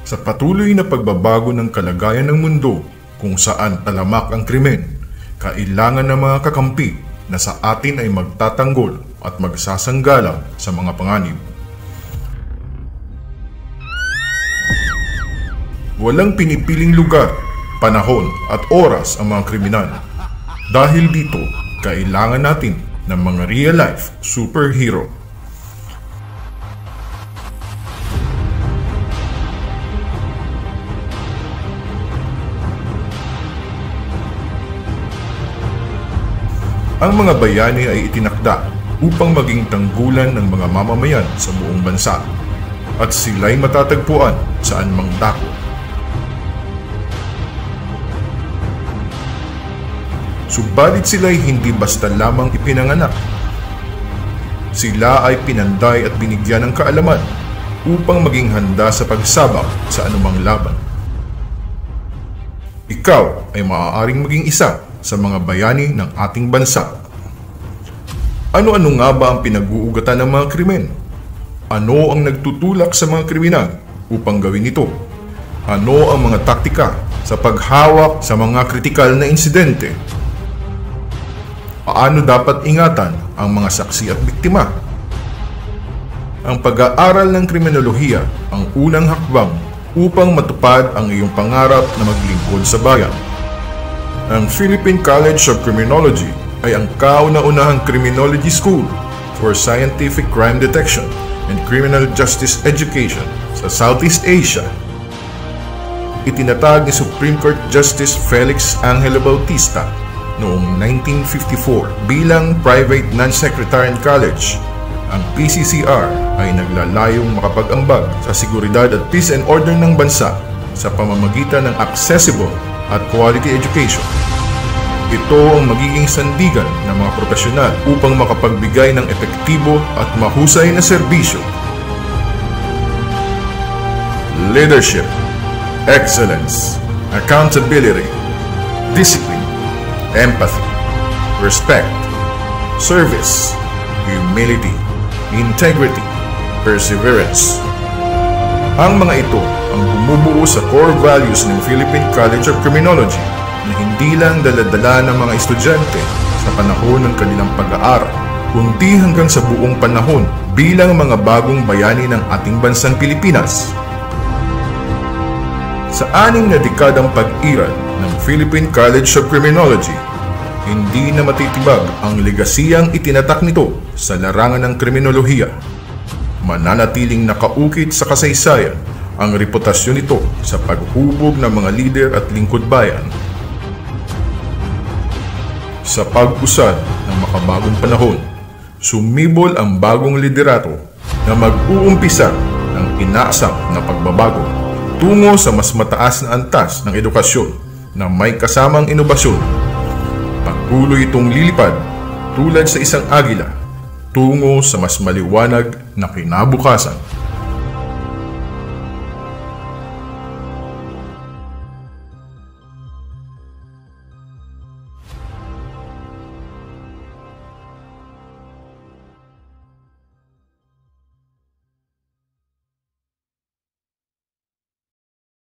Sa patuloy na pagbabago ng kalagayan ng mundo kung saan talamak ang krimen, kailangan ng mga kakampi na sa atin ay magtatanggol at magsasanggalang sa mga panganib. Walang pinipiling lugar, panahon at oras ang mga kriminal. Dahil dito, kailangan natin ng mga real-life superhero. Ang mga bayani ay itinakda upang maging tanggulan ng mga mamamayan sa buong bansa at sila'y matatagpuan saan mang dako. Subalit sila'y hindi basta lamang ipinanganak. Sila ay pinanday at binigyan ng kaalaman upang maging handa sa pagsabak sa anumang laban. Ikaw ay maaaring maging isa sa mga bayani ng ating bansa. Ano-ano nga ba ang pinag-uugatan ng mga krimen? Ano ang nagtutulak sa mga kriminal upang gawin ito? Ano ang mga taktika sa paghawak sa mga kritikal na insidente? Paano dapat ingatan ang mga saksi at biktima? Ang pag-aaral ng kriminolohiya ang unang hakbang upang matupad ang iyong pangarap na maglingkod sa bayan. Ang Philippine College of Criminology ay ang kauna-unahang criminology school for scientific crime detection and criminal justice education sa Southeast Asia. Itinatag ni Supreme Court Justice Felix Angelo Bautista noong 1954 bilang private non-secretarian college. Ang PCCR ay naglalayong makapag-ambag sa seguridad at peace and order ng bansa sa pamamagitan ng accessible at quality education. Ito ang magiging sandigan ng mga profesional upang makapagbigay ng epektibo at mahusay na serbisyo. Leadership, excellence, accountability, discipline, empathy, respect, service, humility, integrity, perseverance. Ang mga ito ang bumubuo sa core values ng Philippine College of Criminology na hindi lang dala-dala ng mga estudyante sa panahon ng kanilang pag-aaral, kundi hanggang sa buong panahon bilang mga bagong bayani ng ating bansang Pilipinas. Sa 6 na dekadang pag-iral ng Philippine College of Criminology, hindi na matitibag ang legasiyang itinatak nito sa larangan ng kriminolohiya. Mananatiling nakaukit sa kasaysayan ang reputasyon nito sa paghubog ng mga lider at lingkod bayan. Sa pag-usad ng makabagong panahon, sumibol ang bagong liderato na mag-uumpisa ng inaasam na pagbabago tungo sa mas mataas na antas ng edukasyon na may kasamang inobasyon. Patuloy itong lilipad tulad sa isang agila tungo sa mas maliwanag na kinabukasan.